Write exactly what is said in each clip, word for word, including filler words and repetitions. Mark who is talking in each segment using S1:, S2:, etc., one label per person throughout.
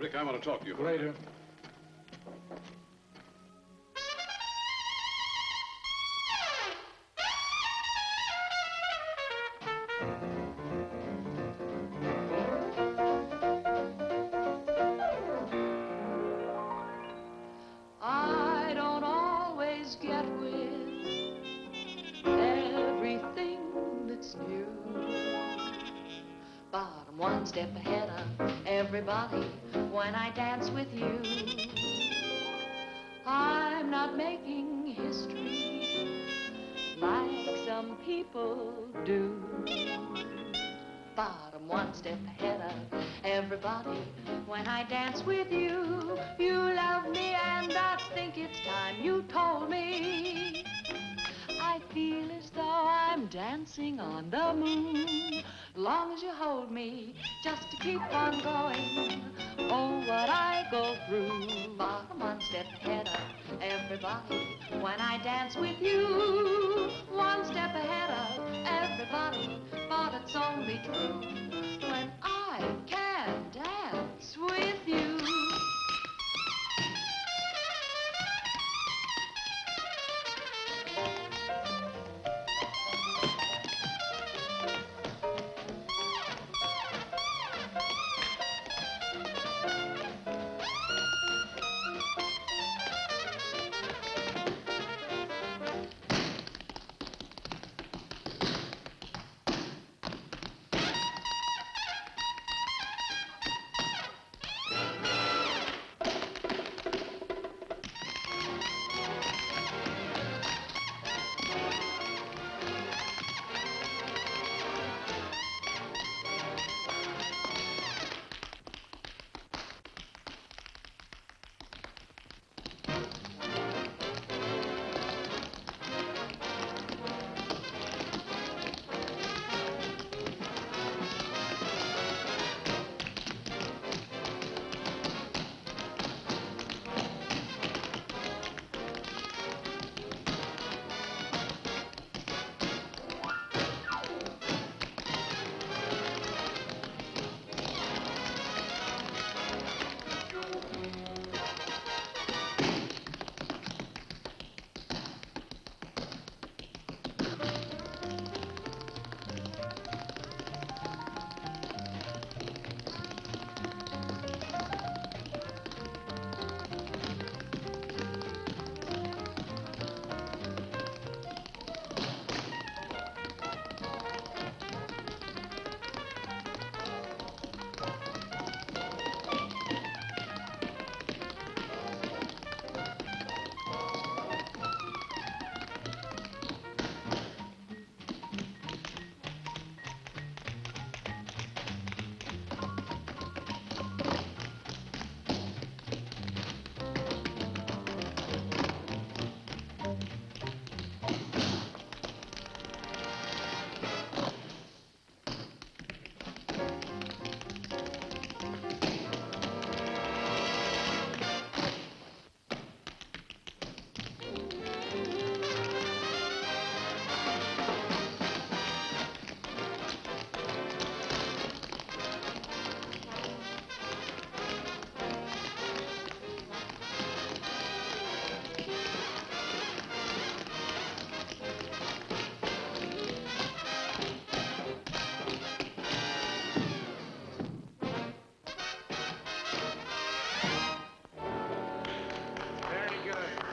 S1: Rick, I want to talk to you.
S2: Later.
S3: I don't always get with everything that's new, but I'm one step ahead of everybody when I dance with you. I'm not making history like some people do, but I'm one step ahead of everybody when I dance with you. You love me and I think it's time you told me. I feel as though I'm dancing on the moon, long as you hold me, just to keep on going. Oh, what I go through, but I'm one step ahead of everybody when I dance with you. One step ahead of everybody, but it's only true when I can dance with you.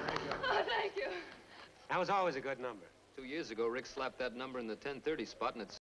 S4: That was always a good number.
S5: Two years ago, Rick slapped that number in the ten thirty spot, and it